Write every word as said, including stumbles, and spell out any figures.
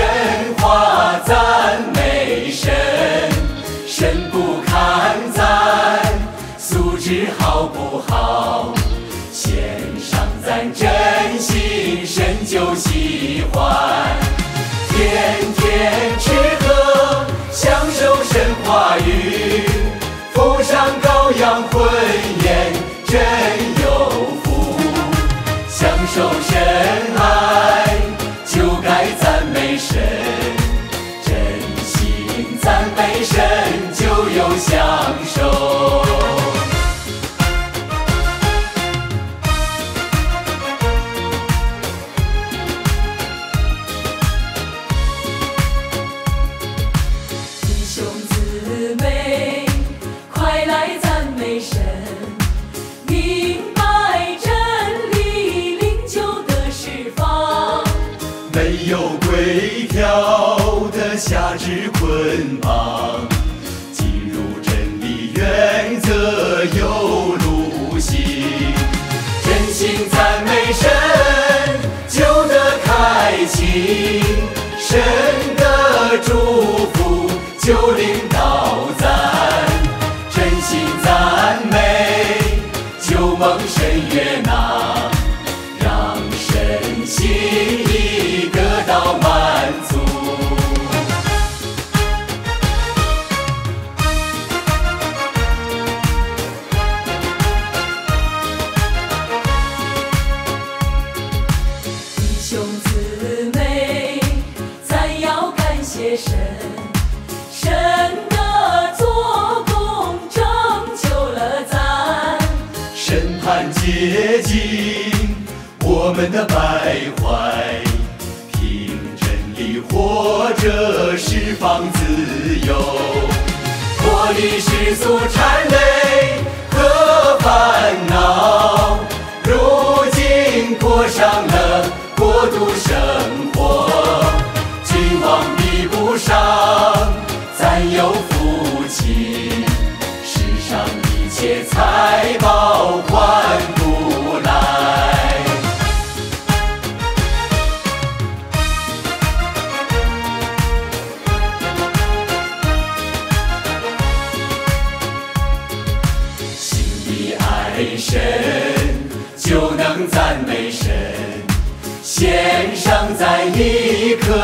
华赞美神，神不看咱素质好不好，献上咱真心，神就喜欢。天天吃喝，享受神话语，付上羔羊婚宴，真有福。享受神爱，就该赞美神，真心赞美神，就有享受。弟兄姊妹，快来赞美神，明白真理，灵就得释放。没有规条的辖制捆绑，进入真理原则有路行。真心赞美神，就得开启，神的祝福就领导咱。真心赞美，就蒙神悦纳，让神心意得到满足。弟兄姊妹，咱要感谢神，神的做工拯救了咱。审判接近我们的败坏，凭真理活着，释放自由，脱离世俗缠累和烦恼。如今过上了国度生活，君王比不上咱有福气，世上一切财宝换不来。心里爱神，就能赞美神，献上在一颗